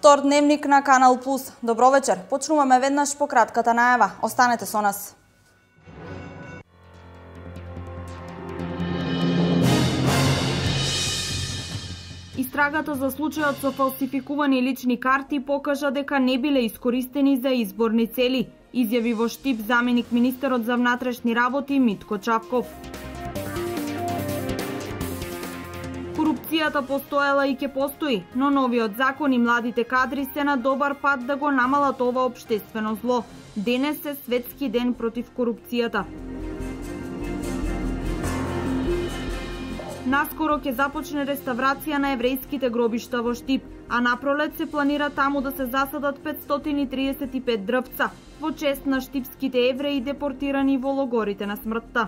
повтор дневник на Канал Плюс. Добро вечер. Почнуваме веднаш по кратката најава. Останете со нас. Истрагата за случајот со фалсификувани лични карти покажа дека не биле искористени за изборни цели, изјави во Штип заменик министерот за внатрешни работи Митко Чавков. Корупцијата постоела и ќе постои, но новиот закон и младите кадри се на добар пат да го намалат ова општествено зло. Денес е светски ден против корупцијата. Наскоро ќе започне реставрација на еврејските гробишта во Штип, а напролет се планира таму да се засадат 535 дрвца во чест на штипските евреи депортирани во логорите на смртта.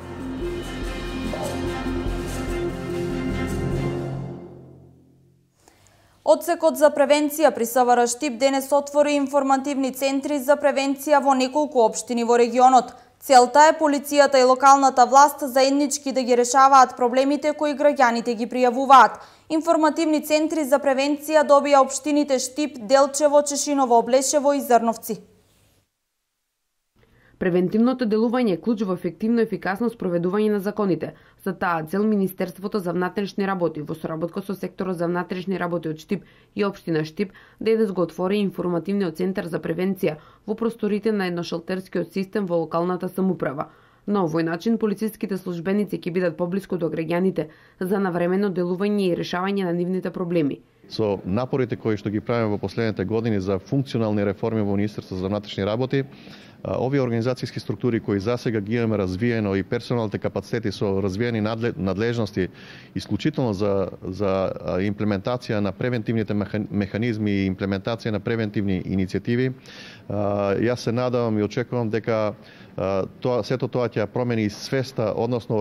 Одсекот за превенција при СВР Штип денес отвори информативни центри за превенција во неколку општини во регионот. Целта е полицијата и локалната власт заеднички да ги решаваат проблемите кои граѓаните ги пријавуваат. Информативни центри за превенција добија општините Штип, Делчево, Чешиново, Облешево и Зрновци. Превентивното делување е клуч во ефективно и ефикасно спроведување на законите. За таа цел Министерството за внатрешни работи во соработка со секторот за внатрешни работи од Штип и општина Штип денес го отвори информативниот центар за превенција во просторите на едношалтерскиот систем во локалната самоуправа. На овој начин полициските службеници ќе бидат поблиску до граѓаните за навремено делување и решавање на нивните проблеми. Со напорите кои што ги правиме во последните години за функционални реформи во Министерството за внатрешни работи, овие организацијски структури кои засега ги имаме развиено и персоналните капацитети со развиени надлежности исклучително за имплементација на превентивните механизми и имплементација на превентивни иницијативи, јас се надевам и очекувам дека сето тоа ќе промени свеста, односно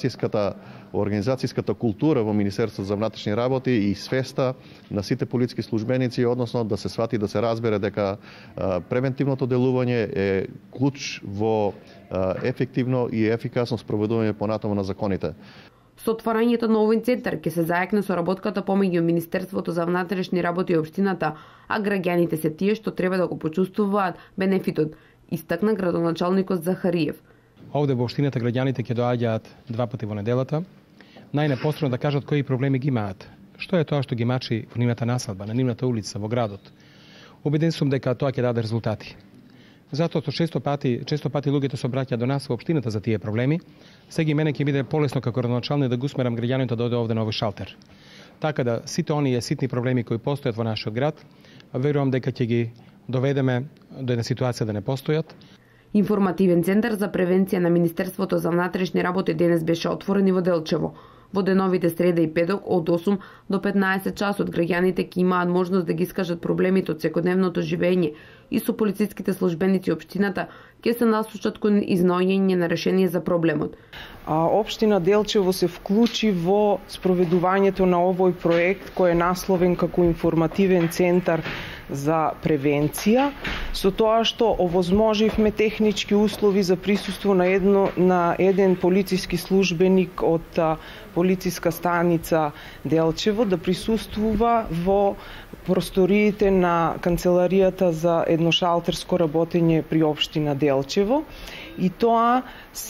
организацијската култура во Министерството за внатрешни работи и свеста на сите полициски службеници, односно да се свати, да се разбере дека превентивното делување е клуч во ефективно и ефикасно спроведување понатаму на законите. Со отварањето на овој центар ќе се зајакне соработката помеѓу Министерството за внатрешни работи и општината, а граѓаните се тие што треба да го почувствуваат бенефитот, истакна градоначалникот Захариев. Овде во општината граѓаните ќе доаѓаат 2 пати во неделата, најнепосредно да кажат кои проблеми ги имаат. Што е тоа што ги мачи во нивната насадба, на нивната улица, во градот. Убеден сум дека тоа ќе даде резултати. Затоа што често пати луѓето се обраќаат до нас во општината за тие проблеми, сега и мене ќе биде полесно како градоначалник да го усмерам граѓаните да дојде овде на овој шалтер. Така да сите оние ситни проблеми кои постојат во нашиот град, верувам дека ќе ги доведеме до една ситуација да не постојат. Информативен центар за превенција на Министерството за внатрешни работи денес беше отворен и во Делчево. Во деновите среда и петок од 8 до 15 часот граѓаните ќе имаат можност да ги искажат проблемите од секојдневното живење и со полициските службеници општината ќе се насочат кон изнаоѓање на решение за проблемот. Општина Делчево се вклучи во спроведувањето на овој проект кој е насловен како информативен центар за превенција, со тоа што овозможивме технички услови за присуство на еден полициски службеник од полициска станица Делчево да присуствува во просториите на канцеларијата за едношалтерско работење при општина Делчево, и тоа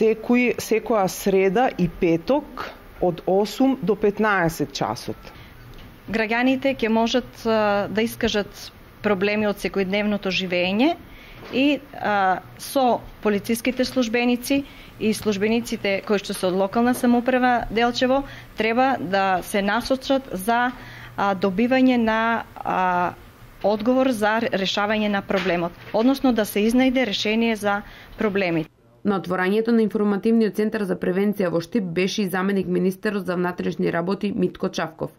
секоја среда и петок од 8 до 15 часот. Граѓаните ќе можат да искажат проблеми од секојдневното живење и со полициските службеници и службениците кои што се од локална самоуправа Делчево треба да се насочат за добивање на одговор за решавање на проблемот, односно да се изнајде решение за проблемите. На отворањето на информативниот центар за превенција во Штип беше и заменик министерот за внатрешни работи Митко Чавков.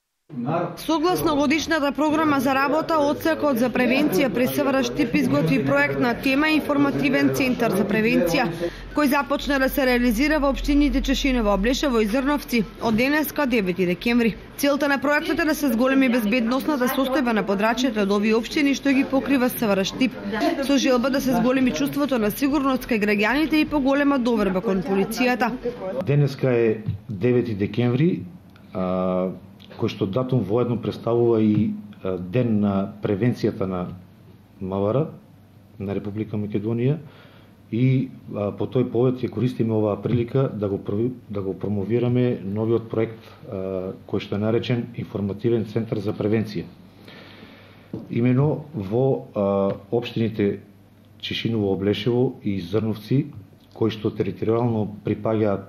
Согласно годишната програма за работа, Одсекот за превенција при СВР Штип изготви проект на тема Информативен центар за превенција, кој започна да се реализира во општините Чешиново, Облешево и Зрновци од денеска 9 декември. Целта на проектот е да се зголеми безбедносната состојба на подрачјата од овие општини што ги покрива СВР Штип, со желба да се зголеми чувството на сигурност кај граѓаните и поголема доверба кон полицијата. Денеска е 9 декември, кој што датум воедно представува и ден на превенцијата на МВР на Република Македонија и по тој повод ја користиме оваа прилика да го промовираме новиот проект кој што е наречен Информативен центар за превенција. Имено во општините Чешиново, Облешево и Зрновци, кои што територијално припаѓаат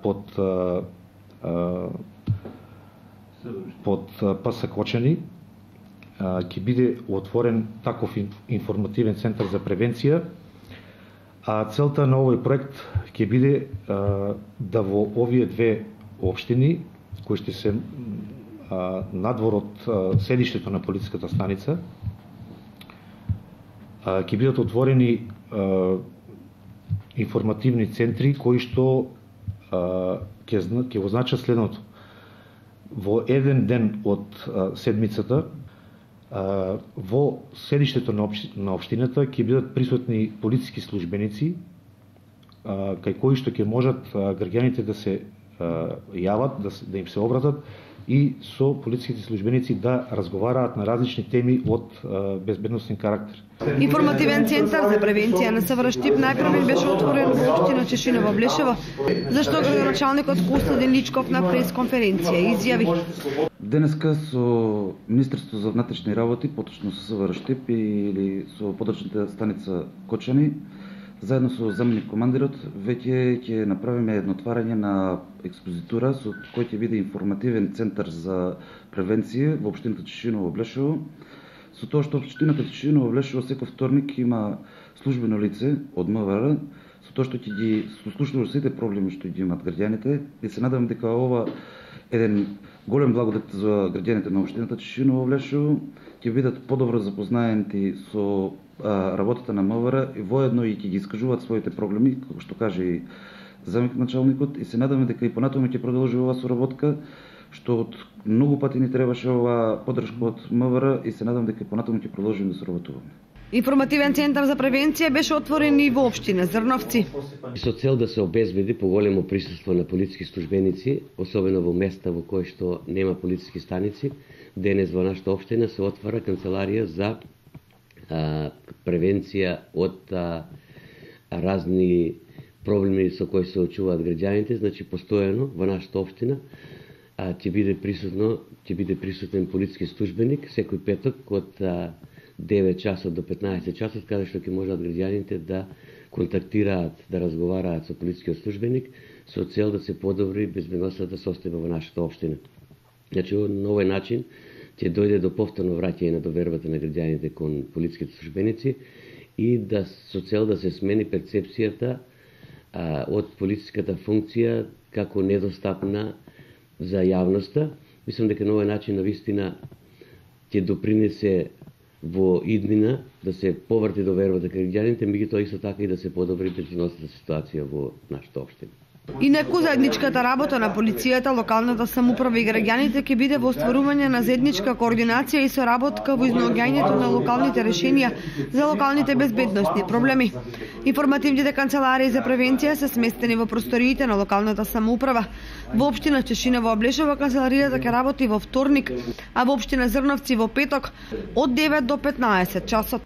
под ПС Кочани, ќе биде отворен таков информативен центар за превенција, а целта на овој проект ќе биде да во овие две општини, кои ще се надвор од седиштето на полициската станица, ќе бидат отворени информативни центри кои што ќе го значат следното. Во еден ден од седмицата во седиштето на општината ќе бидат присутни полициски службеници кај кои што ќе можат граѓаните да се јават, да им се обратат и со полициските службеници да разговараат на различни теми од безбедносен карактер. Информативен центар за превенција на СВР Штип најпрви беше отворен во општина Чешиново, Облешево, зашто градоначалникот Костадин Личков на пресконференција изјави: Денеска со Министерството за внатрешни работи, поточно со СВР Штип или со подрачната станица Кочани, заедно со заменик командирот, веќе ќе направиме едно отварање на експозитура со кој ќе биде информативен центар за превенција во општината Чешиново, Облешево, со тоа што општината Чешиново, Облешево секој вторник има службено лице од МВР, со тоа што ќе ги слушнува сите проблеми што ги имаат граѓаните и се надевам дека ова еден голем благодет за граѓаните на општината Чешиново, Облешево, ќе бидат подобро запознаени со работата на МВР и воедно и ќе ги искажуваат своите проблеми, како што каже и заместник началникот, и се надеваме дека и понатаму ќе продолжи оваа соработка, што од многу пати ни требаше оваа поддршка од МВР и се надевам дека и понатаму ќе продолжиме да соработуваме. Информативен центар за превенција беше отворен и во општина Зрновци. Со цел да се обезбеди поголемо присуство на полициски службеници, особено во места во кои што нема полициски станици, денес во нашата општина се отвара канцеларија за превенција од разни проблеми со кои се очуваат граѓаните. Значи постојано во нашата општина ќе биде присутен полициски службеник секој петок од 9 часот до 15 часот, каде што ќе можат граѓаните да контактираат, да разговараат со полицискиот службеник со цел да се подобри безбедносната состојба во нашата општина. Значи на овој начин ќе дојде до повторно враќање на довербата на граѓаните кон полициските службеници и да со цел да се смени перцепцијата од полициската функција како недостапна за јавноста. Мислам дека на овој начин навистина ќе допринесе во иднина да се поврати довербата кај граѓаните, меѓутоа исто така и да се подобри безбедносната ситуација во нашата општина. Инаку заедничката работа на полицијата, локалната самоуправа и граѓаните ќе биде во остварување на заедничка координација и соработка во изнаоѓањето на локалните решенија за локалните безбедносни проблеми. Информативните канцеларии за превенција се сместени во просториите на локалната самоуправа. Во општина Чешиново, Облешево канцеларијата ќе работи во вторник, а во општина Зрновци во петок од 9 до 15 часот.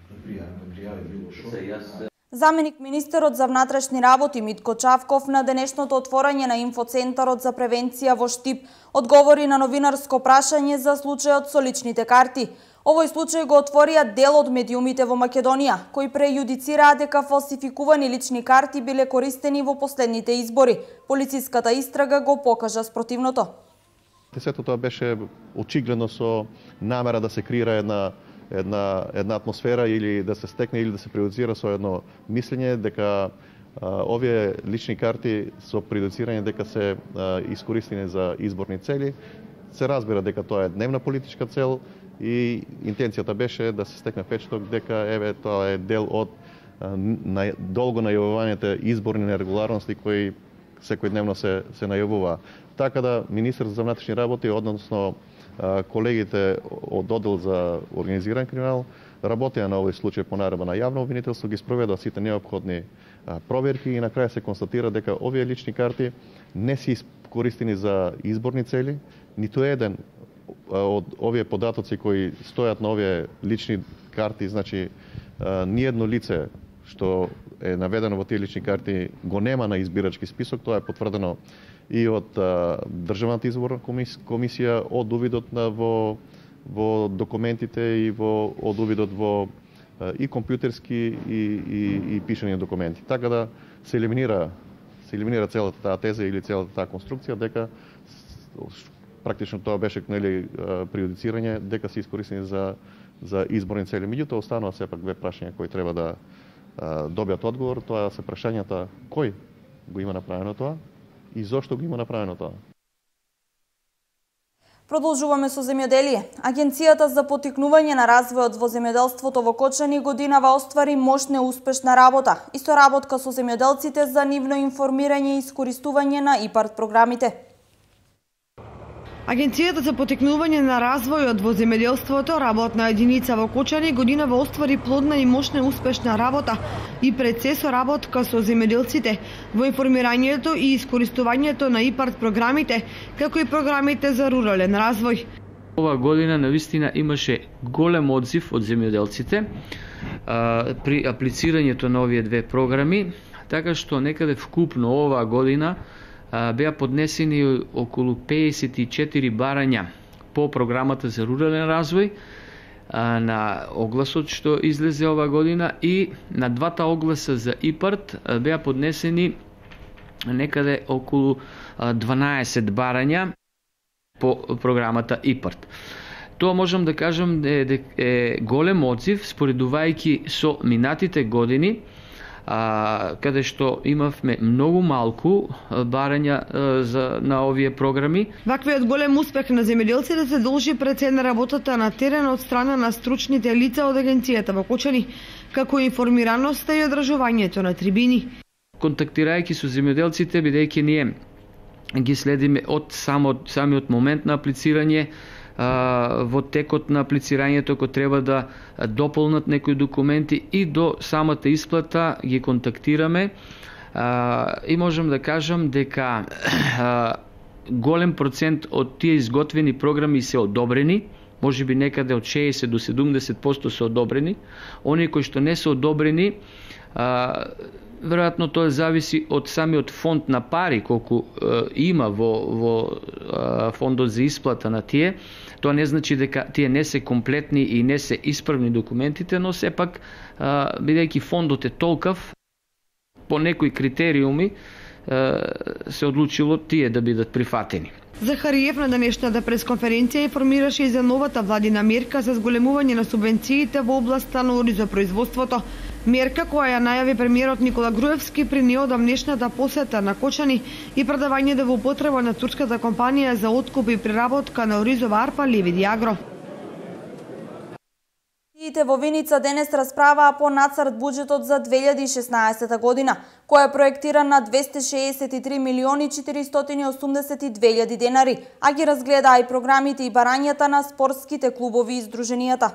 Заменик министерот за внатрешни работи Митко Чавков на денешното отворање на инфоцентарот за превенција во Штип одговори на новинарско прашање за случајот со личните карти. Овој случај го отворија дел од медиумите во Македонија, кои прејудицираа дека фалсификувани лични карти биле користени во последните избори. Полициската истрага го покажа спротивното. Сето тоа беше очигледно со намера да се креира една атмосфера или да се стекне или да се прејудицира со едно мислење дека овие лични карти со прејудицирање дека се искористени за изборни цели. Се разбира дека тоа е дневна политичка цел и интенцијата беше да се стекне впечаток дека тоа е дел од долго најавуваните изборни нерегуларности кои секојдневно се најавува. Така да министерот за внатрешни работи, односно колегите од оддел за организиран криминал, работеа на овој случај по наредба на јавно обвинителство, ги спроведоа сите неопходни проверки и на крај се констатира дека овие лични карти не се искористени за изборни цели, ниту еден од овие податоци кои стојат на овие лични карти, значи ниедно лице што е наведено во тие лични карти го нема на избирачки список, тоа е потврдено и од Државната изборна комисија, од увидот во документите и од увидот во и компјутерски и пишани документи. Така да се елиминира целата таа теза или целата таа конструкција дека практично тоа беше преюдицирање дека се искористени за изборни цели. Меѓутоа останува сепак две прашања кои треба да добијат одговор. Тоа се прашањата кој го има направено тоа и зошто го има направено тоа. Продолжуваме со земјоделие. Агенцијата за поттикнување на развојот во земјоделството во Кочани годинава оствари мощна и успешна работа и соработка со земјоделците за нивно информирање и искористување на ИПАРД програмите. Агенцијата за поттикнување на развојот во земјоделството, работна единица во Кочани, годинава оствари плодна и мощна и успешна работа и пред се соработка со земјоделците во информирањето и искористувањето на ИПАРД програмите, како и програмите за рурален развој. Ова година навистина имаше голем одзив од земјоделците при аплицирањето на овие две програми, така што некаде вкупно оваа година беа поднесени околу 54 барања по програмата за рурален развој на огласот што излезе ова година и на двата огласа за ИПАРД беа поднесени некаде околу 12 барања по програмата ИПАРД. Тоа можам да кажам е голем одзив споредувајќи со минатите години, каде што имавме многу малку барања на овие програми. Ваквиот голем успех на земјоделците се должи пред се на работата на терен од страна на стручните лица од агенцијата во Кочани, како информираноста и одржувањето на трибини. Контактирајќи со земјоделците, бидејќи ние ги следиме од самиот момент на аплицирање, во текот на аплицирањето кога треба да дополнат некои документи и до самата исплата ги контактираме и можам да кажам дека голем процент од тие изготвени програми се одобрени, можеби некаде од 60 до 70% се одобрени. Оние кои што не се одобрени, веројатно тоа зависи од самиот фонд на пари колку има во фондот за исплата на тие. Тоа не значи дека тие не се комплетни и не се исправни документите, но сепак бидејќи фондот е толкав, по некои критериуми се одлучило тие да бидат прифатени. Захариев на денешната пресконференција информираше и за новата владина мерка за зголемување на субвенциите во областа на оризопроизводството. Мерка која ја најави премиерот Никола Груевски при неодамнешната посета на Кочани и предавањето во употреба на турската компанија за откуп и преработка на оризова арпа Левиди Агро. Во Виница денес расправаа по нацрт буџетот за 2016 година, кој е проектиран на 263 милиони 482 илјади денари, а ги разгледаа и програмите и барањата на спортските клубови и здруженијата.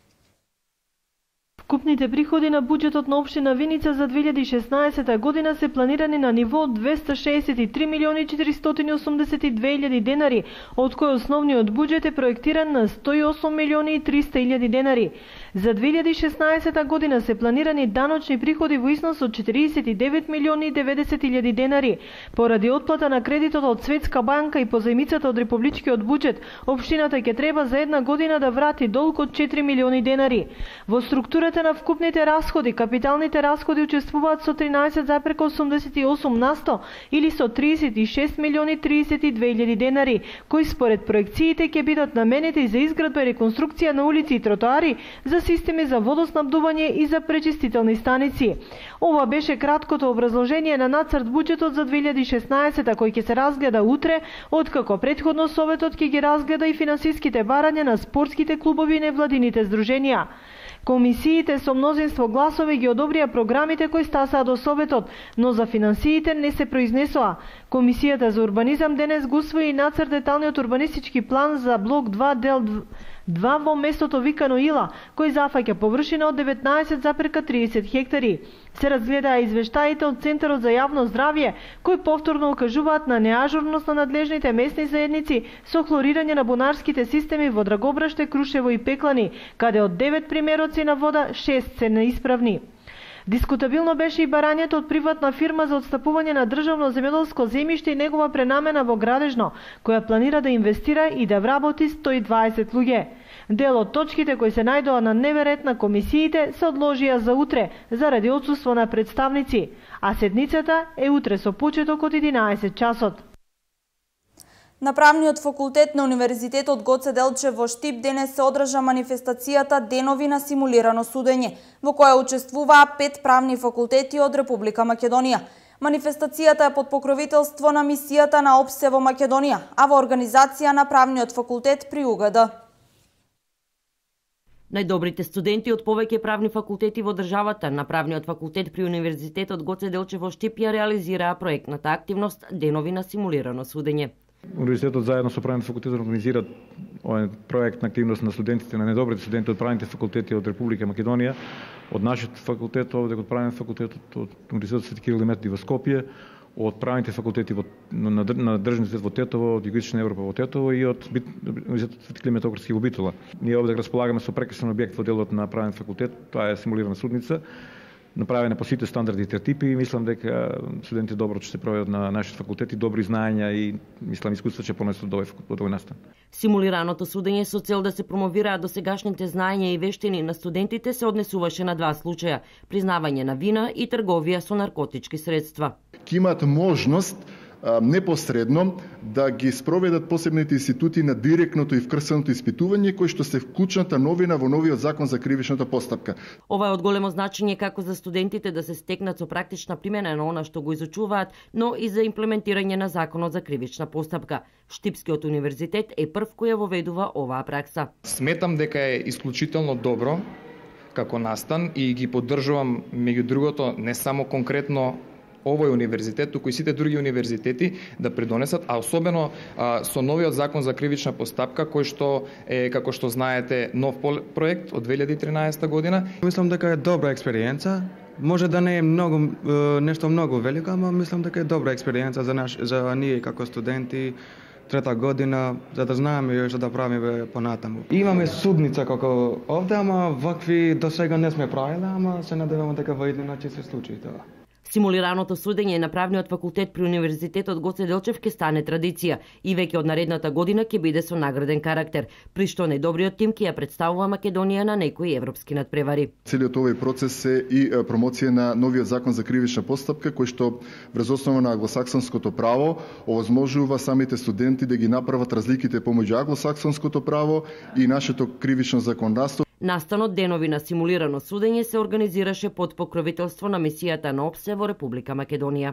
Вкупните приходи на буџетот на општина Виница за 2016 година се планирани на ниво 263 милиони 482 илјади денари, од кој основниот буџет е проектиран на 108 милиони 300 илјади денари. За 2016 година се планирани даночни приходи во износ од 49 милиони 90 илјади денари. Поради отплата на кредитот од Светска банка и позајмицата од републичкиот буџет, општината ќе треба за една година да врати долг од 4 милиони денари. Во структурата на вкупните расходи, капиталните расходи учествуваат со 13,88% или со 36 милиони 32 илјади денари, кои според проекциите ќе бидат наменети за изградба и реконструкција на улици и тротоари, за системи за водоснабдување и за пречистителни станици. Ова беше краткото образложение на нацрт буџетот за 2016 кој ќе се разгледа утре, откако претходно Советот ќе ги разгледа и финансиските барања на спортските клубови и невладините здруженија. Комисиите со мнозинство гласови ги одобрија програмите кои стасаа до Советот, но за финансиите не се произнесоа. Комисијата за урбанизам денес го усвои нацрт деталниот урбанистички план за блок 2 дел 2 во местото викано Ила, кој зафаќа површина од 19,30 хектари. Се разгледаа извештаите од Центарот за јавно здравје, кои повторно укажуваат на неажурност на надлежните местни заедници со хлорирање на бунарските системи во Драгобраште, Крушево и Пеклани, каде од 9 примероци на вода 6 се неисправни. Дискутабилно беше и барањето од приватна фирма за отстапување на државно земјоделско земјиште и негова пренамена во Градежно, која планира да инвестира и да вработи 120 луѓе. Дел од точките кои се најдоа на дневен ред на комисиите се одложија за утре, заради отсуство на представници, а седницата е утре со почеток од 11 часот. На Правниот факултет на Универзитетот Гоце Делчев во Штип денес се одржа манифестацијата Денови на симулирано судење, во која учествуваа 5 правни факултети од Република Македонија. Манифестацијата е под покровителство на мисијата на ОПСЕ во Македонија, а во организација на Правниот факултет при УГД. Најдобрите студенти од повеќе правни факултети во државата на Правниот факултет при Универзитетот Гоце Делчев во Штип ја реализираа проектната активност Денови на симулирано судење. Универзитетот заедно со правните факултети организира овој проектна активност на студентите, на најдобрите студенти од правните факултети од Република Македонија, од нашиот факултет, овде од правниот факултет од Универзитетот Свети Кирил и Методи во Скопје, од правните факултети на државниот универзитет во Тетово, од Југоична Европа во Тетово и од Универзитетот Свети Климент Охридски во Битола. Ние овде располагаме со прекрасен објект во делот на правен факултет, тоа е симулирана судница, направена по сите стандарди и тертипи и мислам дека студенти добро ќе се проведат на нашиот факултет и добри знаења и мислам искуства ќе понесат од овој настан. Симулираното судење со цел да се промовираат досегашните знаења и вештини на студентите се однесуваше на 2 случаја: признавање на вина и трговија со наркотички средства. Ќе имаат можност непосредно да ги спроведат посебните институти на директното и вкрсеното испитување, кои што се вклучната новина во новиот закон за кривичната постапка. Ова е од големо значење како за студентите да се стекнат со практична примена на она што го изучуваат, но и за имплементирање на законот за кривична постапка. Штипскиот универзитет е прв кој ја воведува оваа пракса. Сметам дека е исклучително добро како настан и ги поддржувам меѓу другото не само конкретно овој универзитет, туку и сите други универзитети да придонесат, а особено со новиот закон за кривична постапка, кој што е, како што знаете, нов проект од 2013 година. Мислам дека е добра експериенца. Може да не е нешто многу велико, ама мислам дека е добра експериенца за ние како студенти. Трета година, за да знаеме и што да правиме понатаму. Имаме судница како овде, ама вакви до сега не сме правиле, ама се надеваме дека во иднина ќе се случи тоа. Симулираното судење на Правниот факултет при Универзитетот Гоце Делчев ќе стане традиција и веќе од наредната година ќе биде со награден карактер, при што најдобриот тим ќе ја представува Македонија на некои европски надпревари. Целиот овој процес е и промоција на новиот закон за кривична постапка, кој што врз основа на англосаксонското право овозможува самите студенти да ги направат разликите помеѓу англосаксонското право и нашето кривично законодавство. Настанот Денови на симулирано судење се организираше под покровителство на мисијата на ОПСЕ во Република Македонија.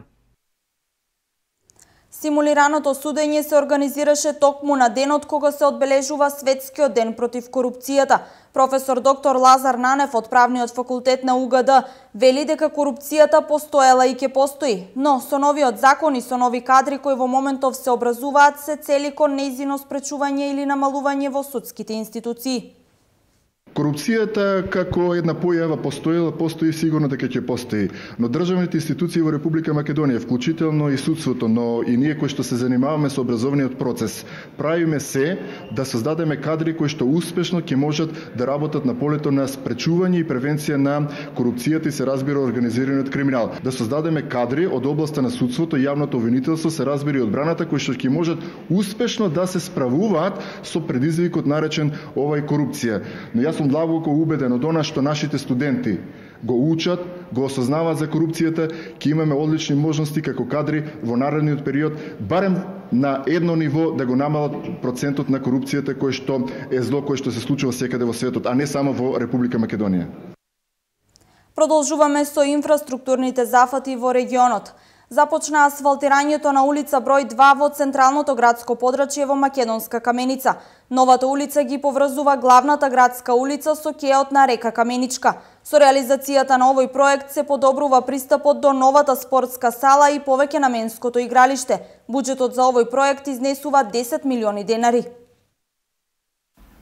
Симулираното судење се организираше токму на денот кога се одбележува Светскиот ден против корупцијата. Професор доктор Лазар Нанев од Правниот факултет на УГД вели дека корупцијата постоела и ќе постои, но со новиот закон и со нови кадри кои во моментов се образуваат се цели кон нејзино спречување или намалување во судските институции. Корупцијата како една појава постои сигурно дека ќе постои, но државните институции во Република Македонија, вклучително и судството, но и ние кои што се занимаваме со образовниот процес, правиме се да создадеме кадри кои што успешно ќе можат да работат на полето на спречување и превенција на корупцијата и се разбира организираниот криминал. Да создадеме кадри од областа на судството и јавното обвинителство, се разбира и одбраната, кои што ќе можат успешно да се справуваат со предизвикот наречен овај корупција. Но јас сум длабоко убеден од она што нашите студенти го учат, го осознаваат за корупцијата, ќе имаме одлични можности како кадри во наредниот период, барем на едно ниво да го намалат процентот на корупцијата кој што е зло кој што се случува секаде во светот, а не само во Република Македонија. Продолжуваме со инфраструктурните зафати во регионот. Започна асфалтирањето на улица број 2 во централното градско подрачје во Македонска Каменица. Новата улица ги поврзува главната градска улица со кеот на река Каменичка. Со реализацијата на овој проект се подобрува пристапот до новата спортска сала и повеќе наменското игралиште. Буџетот за овој проект изнесува 10 милиони денари.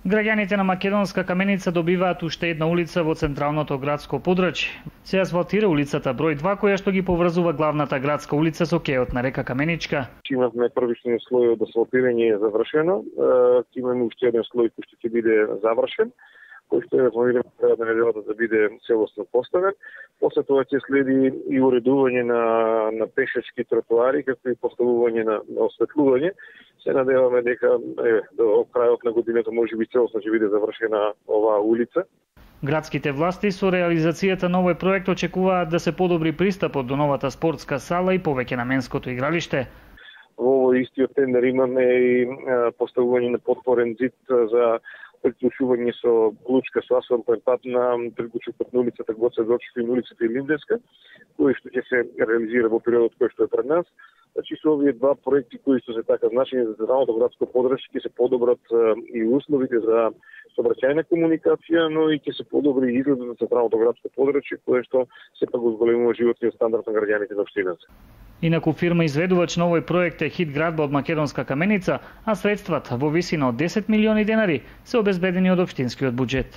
Граѓаните на Македонска Каменица добиваат уште една улица во централното градско подрачје. Се асфалтира улицата број 2, која што ги поврзува главната градска улица со кејот на река Каменичка. Имавме првичниот слој од асфалтирање завршено, имаме уште еден слој кој ќе биде завршен, кој што е планиран на неделата да биде целосно поставен. После тоа ќе следи и уредување на пешачки тротоари, како и поставување на осветлување. Се надеваме дека до крајот на годината можеби целосно ќе биде завршена оваа улица. Градските власти со реализацијата на овој проект очекуваат да се подобри пристапот до новата спортска сала и повеќе наменското игралиште. Во овој истиот тендер имаме и поставување на подпорен зид за приклучување со плучка со асфалтен пат на приклучокот на улицата Гоце Делчев и улицата Илинденска, кој што ќе се реализира во периодот кој што е пред нас. Значи со овие два проекти кои што се така значени за централното градско подрачје ќе се подобрат и условите за сообраќајна комуникација, но и ќе се подобри и изгледот на централното градско подрачје, кое што сепак го зголемува животниот стандард на граѓаните на општината. Инаку фирма изведувач на овој проект е Хит градба од Македонска Каменица, а средствата во висина од 10 милиони денари се обезбедени од општинскиот буџет.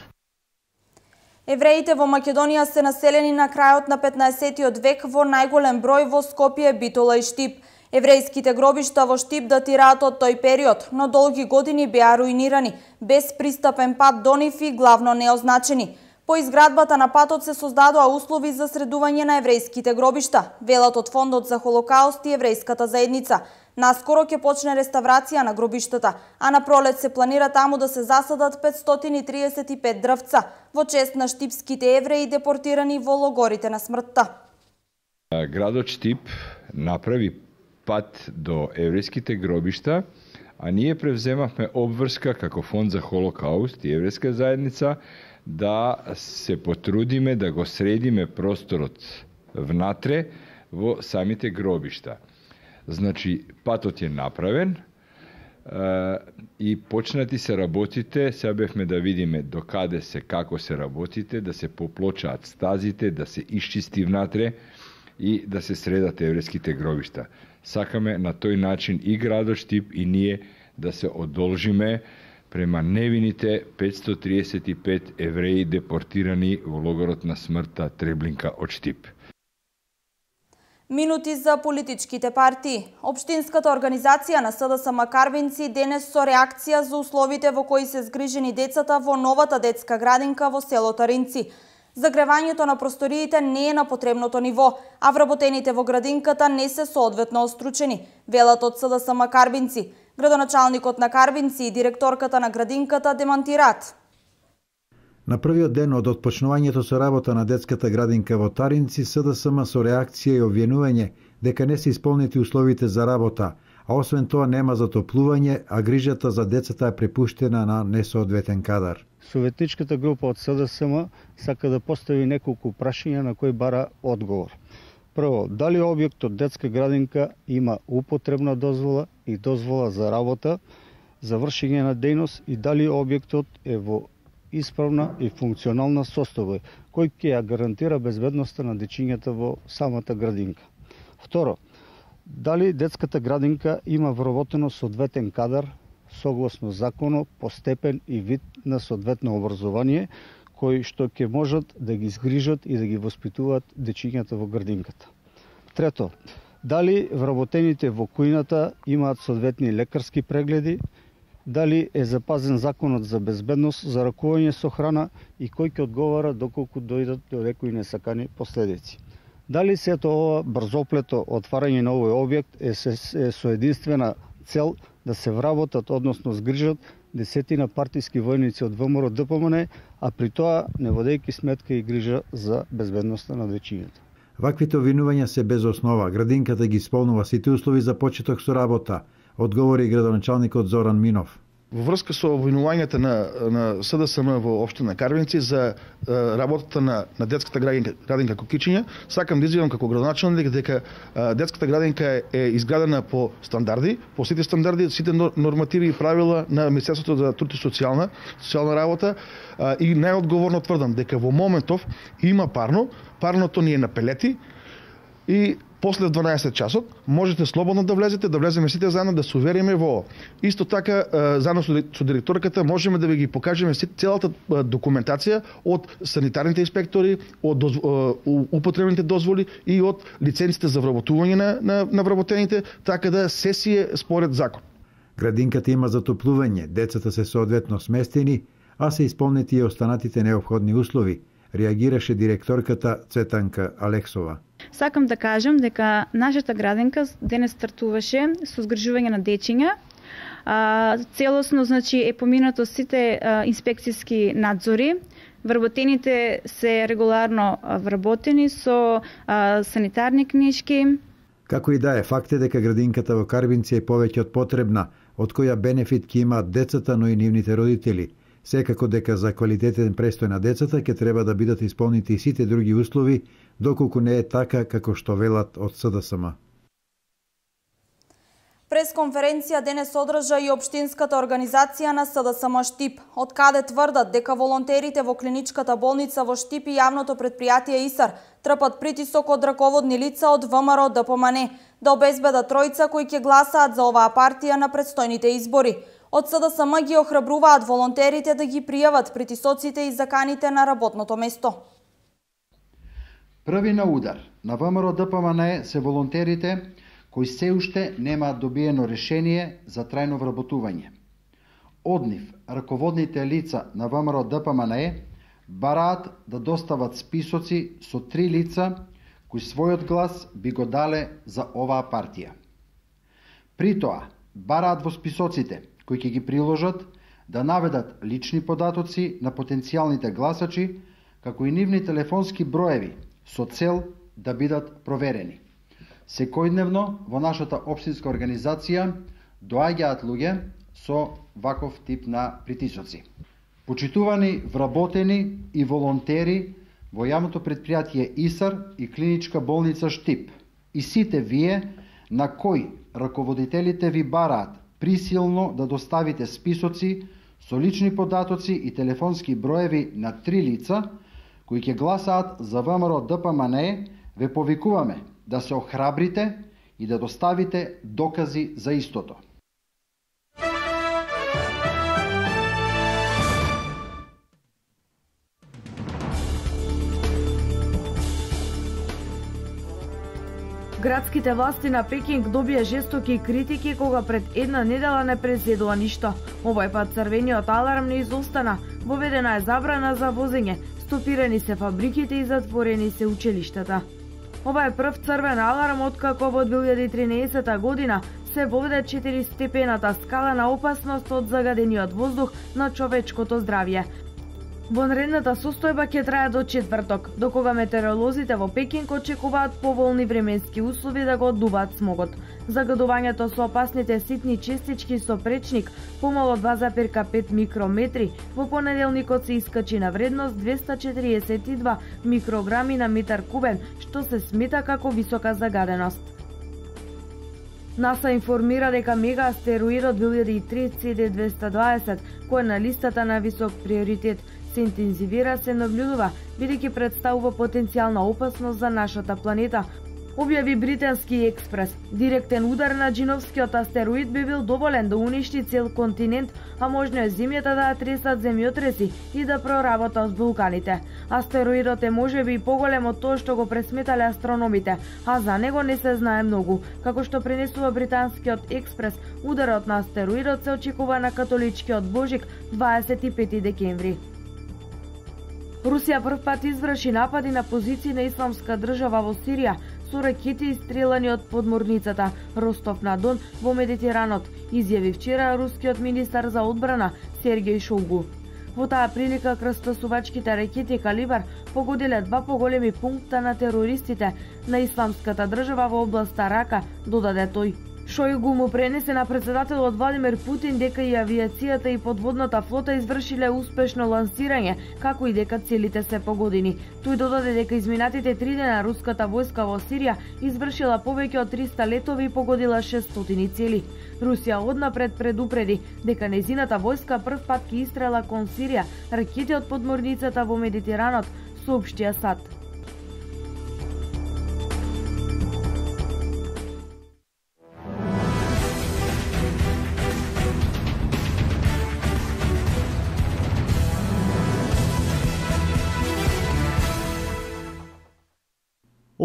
Евреите во Македонија се населени на крајот на 15-тиот век во најголем број во Скопје, Битола и Штип. Еврејските гробишта во Штип датираат од тој период, но долги години беа руинирани, без пристапен пат до нив и главно неозначени. По изградбата на патот се создадоа услови за средување на еврејските гробишта, велат од Фондот за Холокауст и еврејската заедница. Наскоро ќе почне реставрација на гробиштата, а на пролет се планира таму да се засадат 535 дрвца во чест на штипските евреи депортирани во логорите на смртта. Градот Штип направи пат до еврејските гробишта, а ние превземавме обврска како Фонд за Холокауст и еврејска заедница да се потрудиме да го средиме просторот внатре во самите гробишта. Значи, патот е направен и почнати се работите, сега бевме да видиме до каде се, како се работите, да се поплочаат стазите, да се исчисти внатре и да се средат еврејските гробишта. Сакаме на тој начин и градот Штип и ние да се одолжиме према невините 535 евреи депортирани во логорот на смртта Треблинка од Штип. Минути за политичките партии. Општинската организација на СДСМ Карвинци денес со реакција за условите во кои се згрижени децата во новата детска градинка во село Таринци. Загревањето на просториите не е на потребното ниво, а вработените во градинката не се соодветно остручени, велат од СДСМ Карвинци. Градоначалникот на Карвинци и директорката на градинката демантираат. На првиот ден од отпочнувањето со работа на детската градинка во Таринци, СДСМ со реакција и обвинување дека не се исполнети условите за работа, а освен тоа нема затоплување, а грижата за децата е препуштена на несоодветен кадар. Советничката група од СДСМ сака да постави неколку прашања на кои бара одговор. Прво, дали објектот детска градинка има употребна дозвола и дозвола за работа, за вршење на дејност и дали објектот е во исправна и функционална состојба, кој ќе ја гарантира безбедноста на дечињата во самата градинка. Второ, дали детската градинка има вработено соодветен кадар, согласно законот, по степен и вид на соодветно образование, кои што ќе можат да ги изгрижат и да ги воспитуваат дечињата во градинката. Трето, дали вработените во кујната имаат соодветни лекарски прегледи, дали е запазен законот за безбедност за ракување со храна и кој ќе одговара доколку дојдат до некои несакани последици. Дали сето ова брзоплето отварање на овој објект е со единствена цел да се вработат, односно згрижат десетина партиски војници од ВМРО ДПМН, а при тоа не водејќи сметка и грижа за безбедноста на дечињата. Ваквите обвинувања се без основа. Градинката ги исполнува сите услови за почеток со работа, одговори градоначалникот Зоран Минов. Во врска со обвинувањата на СДСМ во општина Карвинци за работата на детската градинка Кокичиња, сакам да изјавам како градоначалник дека детската градинка е изградена по стандарди, по сите стандарди, сите нормативи и правила на Министерството за труд и социјална работа и најодговорно тврдам дека во моментов има парно, парното ни е на пелети и после 12 часот, можете слободно да влеземе сите заедно да се увериме во. Исто така, заедно со директорката, можеме да ви ги покажеме целата документација од санитарните инспектори, од употребните дозволи и од лиценците за вработување на вработените, така да се си е според закон. Градинката има затоплување, децата се соодветно сместени, а се исполнети и останатите необходни услови, реагираше директорката Цветанка Алексова. Сакам да кажам дека нашата градинка денес стартуваше со згрижување на дечиња. Целосно е поминато сите инспекцијски надзори. Вработените се регуларно вработени со санитарни книжки. Како и да е, факт е дека градинката во Карбинци е повеќе од потребна, од која бенефит ќе имаат децата, но и нивните родители. Секако дека за квалитетен престој на децата ќе треба да бидат исполнити и сите други услови, доколку не е така како што велат од СДСМ. Пресконференција денес одржа и општинската организација на СДСМ Штип, од каде тврдат дека волонтерите во клиничката болница во Штип и јавното предпријатие ИСАР трпат притисок од раководни лица од ВМРО ДПМН да обезбедат тројца кои ќе гласаат за оваа партија на предстојните избори. Од СДСМ ги охрабруваат волонтерите да ги пријават притисоците и заканите на работното место. Први на удар на ВМРО ДПМН се волонтерите кои се уште немаат добиено решение за трајно вработување. Од нив, раководните лица на ВМРО ДПМН бараат да достават списоци со 3 лица кои својот глас би го дале за оваа партија. При тоа, бараат во списоците кои ќе ги приложат да наведат лични податоци на потенцијалните гласачи, како и нивни телефонски броеви со цел да бидат проверени. Секојдневно во нашата општинска организација доаѓаат луѓе со ваков тип на притисоци. Почитувани вработени и волонтери во јавното предпријатие ИСАР и клиничка болница Штип, и сите вие на кои раководителите ви бараат присилно да доставите списоци со лични податоци и телефонски броеви на 3 лица кои ќе гласаат за ВМРО ДПМН, ве повикуваме да се охрабрите и да доставите докази за истото. Градските власти на Пекинг добија жестоки критики кога пред една недела не презедува ништо. Овој пат црвениот аларм не изостана, воведена е забрана за возење, стопирани се фабриките и затворени се училиштата. Ова е прв црвен аларм откако во 2013 година се воведе 4-степената скала на опасност од загадениот воздух на човечкото здравје. Вонредната состојба ќе трае до четврток, до кога метеоролозите во Пекинг очекуваат поволни временски услови да го оддуваат смогот. Загадувањето со опасните ситни честички со пречник помало 2,5 микрометри во понеделникот се искачи на вредност 242 микрограми на метар кубен, што се смета како висока загаденост. НАСА информира дека мега астероидот 2003 CD220, кој е на листата на висок приоритет, се интензивира, се наблюдува, бидејќи представува потенцијална опасност за нашата планета, објави британски експрес. Директен удар на джиновскиот астероид би бил доволен да уништи цел континент, а можно е земјата да тресат земјотреси и да проработат вулканите. Астероидот е можеби и поголем од тоа што го пресметале астрономите, а за него не се знае многу. Како што пренесува британскиот експрес, ударот на астероидот се очекува на католичкиот Божик 25 декември. Русија прв пат изврши напади на позиции на Исламска држава во Сирија со ракети истрелани од подморницата Ростов на Дон во Медитеранот, изјави вчера рускиот министар за одбрана Сергеј Шойгу. Во таа прилика крстосувачките ракети калибар погодиле 2 поголеми пункта на терористите на Исламската држава во областа Рака, додаде тој. Шойгу му пренесе на председателот Владимир Путин дека и авиацијата и подводната флота извршиле успешно лансирање, како и дека целите се погодени. Тој додаде дека изминатите 3 дена руската војска во Сирија извршила повеќе од 300 летови и погодила 600 цели. Русија однапред предупреди дека незината војска прв пат ќе истрела кон Сирија ракети од подморницата во Медитеранот, соопштија САД.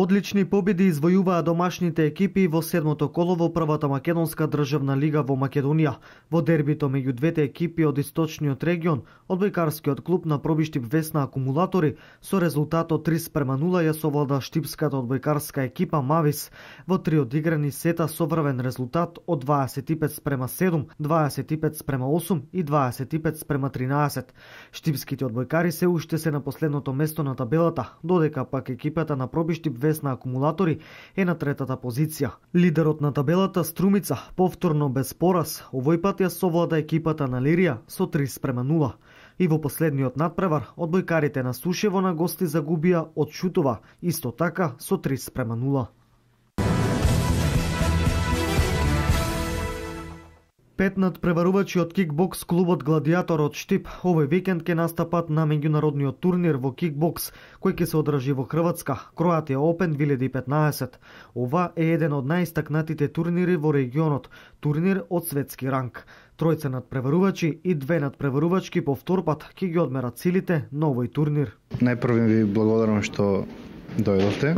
Одлични победи извојуваа домашните екипи во седмото коло во првата македонска државна лига во Македонија. Во дербито меѓу двете екипи од источниот регион, одбојкарскиот клуб на Пробиштип Весна Акумулатори со резултатот 3:0 ја совлада штипската одбојкарска екипа Мавис во 3 одиграни сета со врвен резултат од 25:7, 25:8 и 25:13. Штипските одбојкари се уште се на последното место на табелата, додека пак екипата на Пробиштип Весна Акумулатори е на третата позиција. Лидерот на табелата Струмица, повторно без пораз, овој пат ја совлада екипата на Лирија со 3:0. И во последниот надпревар, одбојкарите на Сушево на гости загубија од Шутова, исто така со 3:0. Пет надпреварувачи од кикбокс клубот Гладиатор од Штип овој викенд ќе настапат на меѓународниот турнир во кикбокс кој ќе се одржи во Хрватска, Croatia Open 2015. Ова е еден од најистакнатите турнири во регионот, турнир од светски ранг. Тројца надпреварувачи и две надпреварувачки по втор пат ќе ги одмерат силите на овој турнир. Најпрво ви благодарам што дојдовте.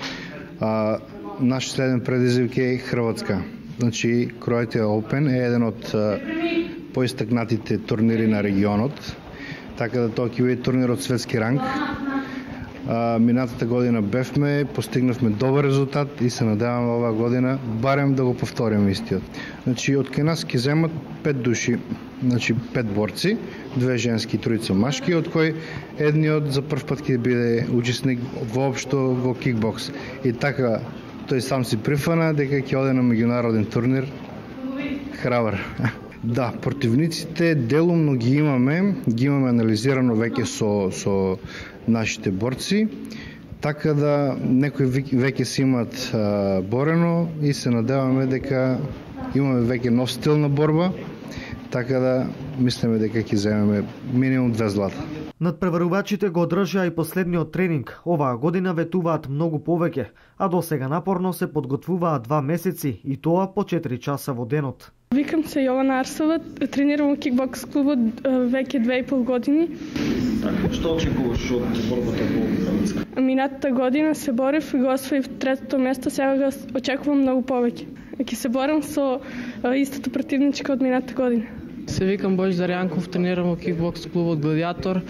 Наш следен предизвик е Хрватска. Значи, Croatia Open е еден од поистакнатите турнири на регионот, така да тоа ќе биде турнир од светски ранг. Минатата година бевме, постигнавме добар резултат и се надеваме оваа година барем да го повториме истиот. Значи, од кај нас ќе земат 5 души, значи 5 борци, 2 женски и 3 машки, од кои едниот за прв пат ќе биде учесник воопшто во кикбокс. И така тој сам си прифана дека ќе оде на меѓународен турнир. Храбар. Да, противниците делумно ги имаме анализирано веќе со нашите борци, така да некои веќе се имат борено и се надеваме дека имаме веќе нов стил на борба, така да мислиме дека ќе земеме минимум 2 злата. Надпреварувачите го одржаа и последниот тренинг. Оваа година ветуваат многу повеќе, а досега напорно се подготвуваат 2 месеци и тоа по 4 часа во денот. Викам се Јована Арсова, тренирам во кикбокс клубот веќе 2,5 години. Што очекуваш од борбата во Хрватска? Минатата година се борев и го освоив 3-то место, сега го очекувам многу повеќе. Ќе се борам со истата противничка од минатата година. Се викам Божидар Јанков, тренирам во кикбокс клубот Гладиатор.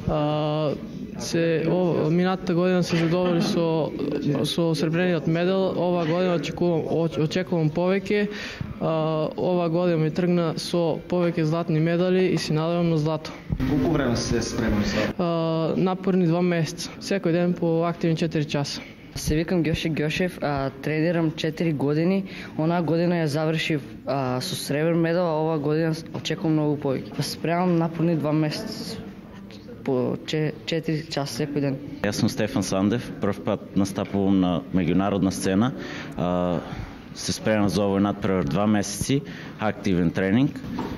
Минатата година се задоволи со сребрениот медал. Ова година очекувам повеќе. Ова година ми тргна со повеќе златни медали и се надевам на злато. Колку време се спремам за? Напорни 2 месеца. Секој ден по активни 4 часа. Се викам Ѓоше Ѓошев, тренирам 4 години. Онаа година ја завршив со сребрен медал, а оваа година очекувам многу повеќе. Спремам напорни 2 месеца по 4 часа секој ден. Јас сум Стефан Сандев, прв пат настапувам на меѓународна сцена. Се спремам за овој надпревар 2 месеци, активен тренинг.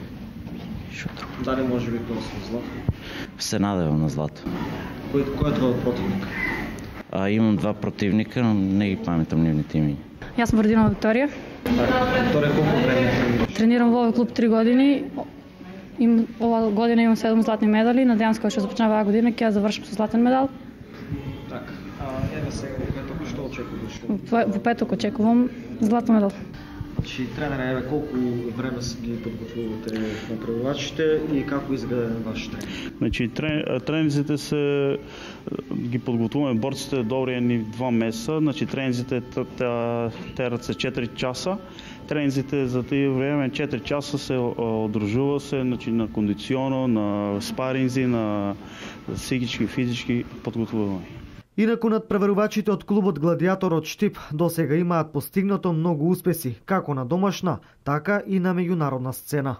Дали може би тоа со злато? Се надевам на злато. Кој е твојот противник? Имам 2 противника, но не ги паметам нивните имиња. Јас сум Вардинова Викторија. Викторија, колку време тренираш? Тренирам во овој клуб 3 години. Ова година имам 7 златни медали. Надевам се кога ќе започне оваа година ќе ја завршам со златен медал. Така. Еве сега во петок што очекуваш? Во петок очекувам златен медал. Значи, тренера, еве колку време се ги подготвувате надпреварувачите и како изгледа ваш тренинг? Значи, тренинзите се ги подготвуваме борците добри ни 2 месеца. Значи, тренинзите терат се 4 часа. Тренинзите за тие време 4 часа се одржува се, значи, на кондиционо, на спаринзи, на психички, физички подготвување. Инаку надпреварувачите од клубот Гладиатор од Штип досега имаат постигнато многу успеси, како на домашна, така и на меѓународна сцена.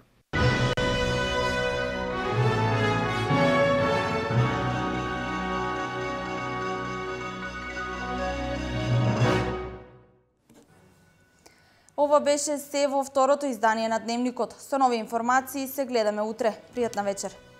Ова беше се во второто издание на Дневникот. Со нови информации се гледаме утре. Пријатна вечер.